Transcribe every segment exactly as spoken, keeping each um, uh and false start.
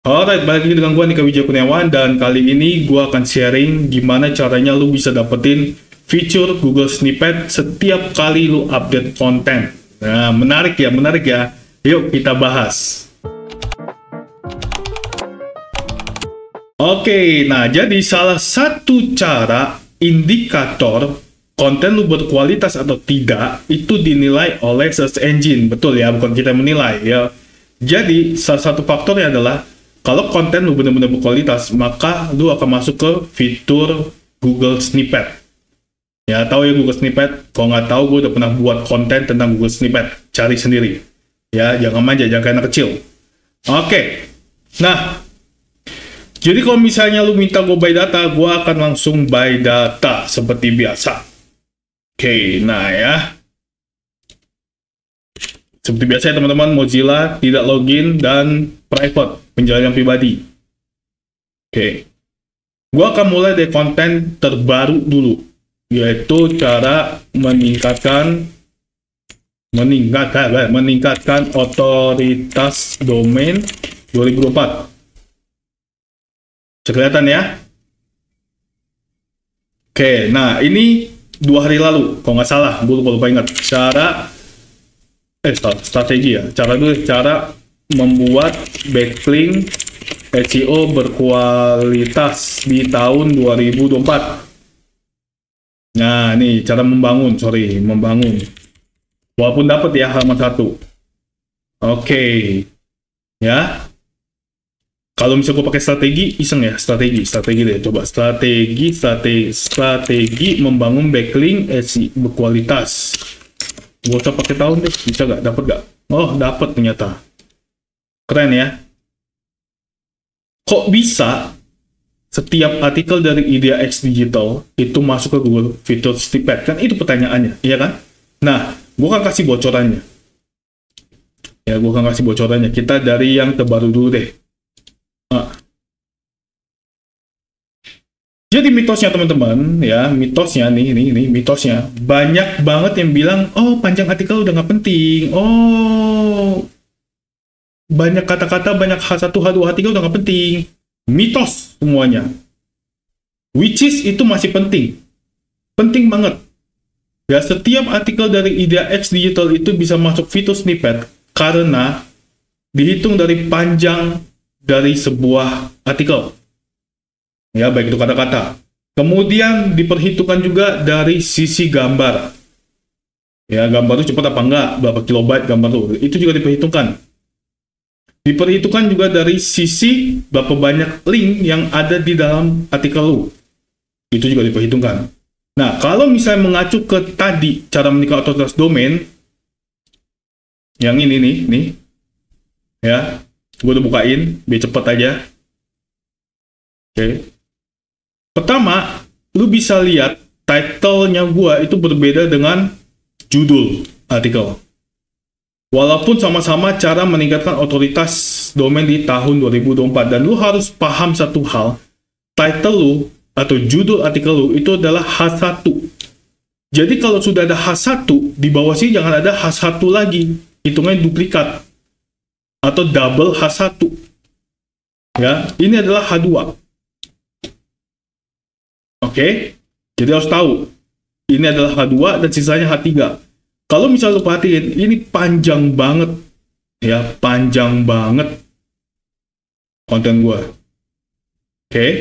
Alright, balik lagi dengan gue Nika Wijaya Kurniawan, dan kali ini gue akan sharing gimana caranya lu bisa dapetin fitur Google Snippet setiap kali lu update konten. Nah, menarik ya, menarik ya. Yuk kita bahas. Oke, nah jadi salah satu cara indikator konten lu berkualitas atau tidak itu dinilai oleh search engine. Betul ya, bukan kita menilai ya. Jadi salah satu faktornya adalah kalau konten lu benar-benar berkualitas, maka lu akan masuk ke fitur Google Snippet. Ya, tahu ya Google Snippet? Kalau nggak tahu, gue udah pernah buat konten tentang Google Snippet. Cari sendiri. Ya, jangan manja, jangan kayak anak kecil. Oke. Nah, jadi kalau misalnya lu minta gue buy data, gue akan langsung buy data seperti biasa. Oke, nah ya. Seperti biasa ya teman-teman, Mozilla tidak login dan private, penjelasan pribadi. Oke. Gue akan mulai dari konten terbaru dulu, yaitu cara meningkatkan meningkatkan meningkatkan otoritas domain dua ribu dua puluh empat. Kelihatan ya? Oke, nah ini dua hari lalu, kalau nggak salah, gue lupa, lupa ingat. Cara, eh strategi ya, cara dulu, cara membuat backlink S E O berkualitas di tahun dua ribu dua puluh empat. Nah, ini cara membangun, sorry, membangun. Walaupun dapat ya halaman satu. Oke, ya. Kalau misalnya gue pakai strategi, iseng ya, strategi, strategi deh, coba strategi, strategi, strategi membangun backlink S E O berkualitas. Gue usah pakai tahun deh, bisa gak? Dapat gak? Oh, dapat ternyata. Keren ya. Kok bisa setiap artikel dari Idea X Digital itu masuk ke Google fitur Snippet? Kan itu pertanyaannya, iya kan? Nah, gue akan kasih bocorannya. Ya, gue akan kasih bocorannya. Kita dari yang terbaru dulu deh. Nah. Jadi mitosnya teman-teman, ya mitosnya nih, nih, nih mitosnya banyak banget yang bilang, oh panjang artikel udah nggak penting, oh banyak kata-kata, banyak H satu, H dua, H tiga udah nggak penting. Mitos semuanya. Which is itu masih penting, penting banget. Ya, setiap artikel dari Idea X Digital itu bisa masuk fitur snippet karena dihitung dari panjang dari sebuah artikel. Ya, baik itu kata-kata. Kemudian diperhitungkan juga dari sisi gambar. Ya, gambar itu cepat apa enggak, berapa kilobyte gambar itu. Itu juga diperhitungkan. Diperhitungkan juga dari sisi berapa banyak link yang ada di dalam artikel lu. Itu juga diperhitungkan. Nah, kalau misalnya mengacu ke tadi cara meningkatkan otoritas domain, yang ini nih, nih. Ya, gue udah bukain, biar cepet aja. Oke. Okay. Pertama, lu bisa lihat title-nya gua itu berbeda dengan judul artikel. Walaupun sama-sama cara meningkatkan otoritas domain di tahun dua ribu dua puluh empat. Dan lu harus paham satu hal, title lu atau judul artikel lu itu adalah H satu. Jadi kalau sudah ada H satu, di bawah sini jangan ada H satu lagi. Hitungannya duplikat. Atau double H satu. Ya, ini adalah H dua. Oke, okay? Jadi harus tahu, ini adalah H dua dan sisanya H tiga. Kalau misalnya lu perhatiin, ini panjang banget, ya, panjang banget konten gua. Oke, okay?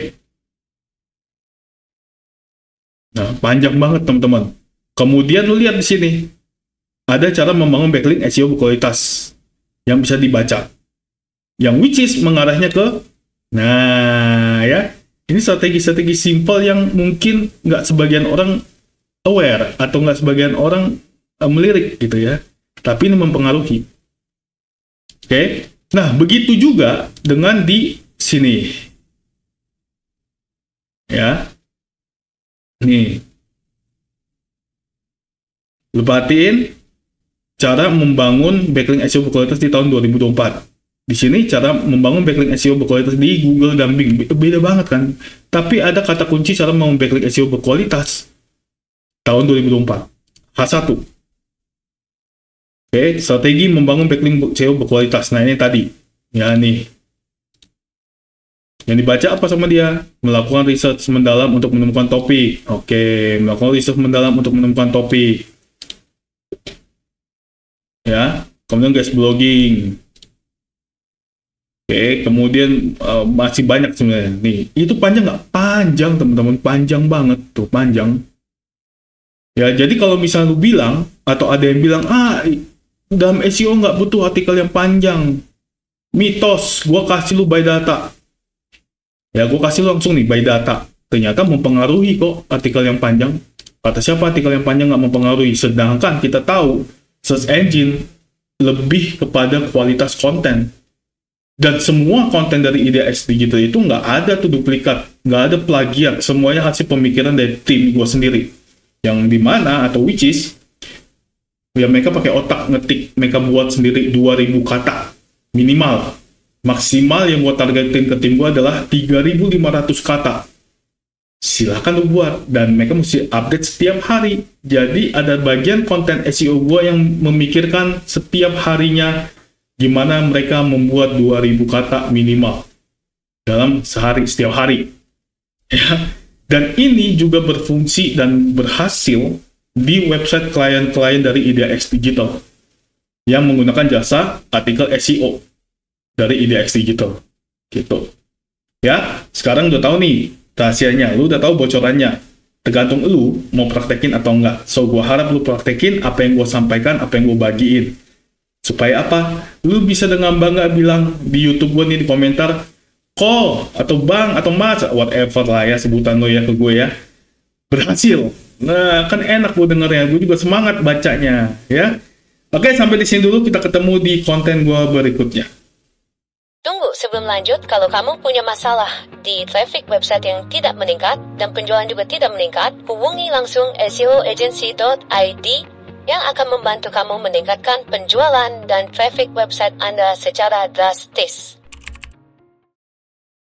Nah, panjang banget teman-teman. Kemudian lu lihat di sini, ada cara membangun backlink S E O berkualitas yang bisa dibaca, yang which is mengarahnya ke, nah ya. Ini strategi-strategi simple yang mungkin nggak sebagian orang aware atau nggak sebagian orang uh, melirik gitu ya. Tapi ini mempengaruhi. Oke. Okay? Nah, begitu juga dengan di sini. Ya. Nih. Lu perhatiin cara membangun backlink S E O berkualitas di tahun dua ribu dua puluh empat. Di sini cara membangun backlink S E O berkualitas di Google dan Bing. Beda banget kan? Tapi ada kata kunci cara membangun backlink S E O berkualitas tahun dua ribu dua puluh empat. H satu. Oke, strategi membangun backlink S E O berkualitas. Nah, ini tadi. Ya, nih. Yang dibaca apa sama dia? Melakukan research mendalam untuk menemukan topik. Oke, melakukan research mendalam untuk menemukan topik. Ya, kemudian guys blogging. Oke, kemudian uh, masih banyak sebenarnya. Nih, itu panjang nggak? Panjang teman-teman, panjang banget tuh, panjang. Ya, jadi kalau misalnya lu bilang, atau ada yang bilang, ah, dalam S E O nggak butuh artikel yang panjang. Mitos, gua kasih lu by data. Ya, gua kasih lu langsung nih by data. Ternyata mempengaruhi kok artikel yang panjang. Kata siapa artikel yang panjang nggak mempengaruhi? Sedangkan kita tahu, search engine lebih kepada kualitas konten. Dan semua konten dari I D X Digital itu nggak ada tuh duplikat, nggak ada plagiat, semuanya hasil pemikiran dari tim gue sendiri. Yang dimana atau which is, ya mereka pakai otak ngetik, mereka buat sendiri dua ribu kata minimal. Maksimal yang gue targetin ke tim gue adalah tiga ribu lima ratus kata. Silahkan lu buat, dan mereka mesti update setiap hari. Jadi ada bagian konten S E O gue yang memikirkan setiap harinya gimana mereka membuat dua ribu kata minimal dalam sehari, setiap hari. Ya. Dan ini juga berfungsi dan berhasil di website klien-klien dari I D X Digital yang menggunakan jasa artikel S E O dari I D X Digital. Gitu. Ya, sekarang udah tahu nih rahasianya, lu udah tahu bocorannya. Tergantung lu mau praktekin atau enggak. So, gua harap lu praktekin apa yang gua sampaikan, apa yang gua bagiin. Supaya apa? Lu bisa dengan bangga bilang di YouTube gue nih di komentar, call, atau bang, atau mas, whatever lah ya sebutan lo ya ke gue ya. Berhasil. Nah, kan enak gue dengernya. Gue juga semangat bacanya. Ya. Oke, sampai di sini dulu. Kita ketemu di konten gue berikutnya. Tunggu sebelum lanjut, kalau kamu punya masalah di traffic website yang tidak meningkat dan penjualan juga tidak meningkat, hubungi langsung S E O agency dot I D yang akan membantu kamu meningkatkan penjualan dan traffic website Anda secara drastis.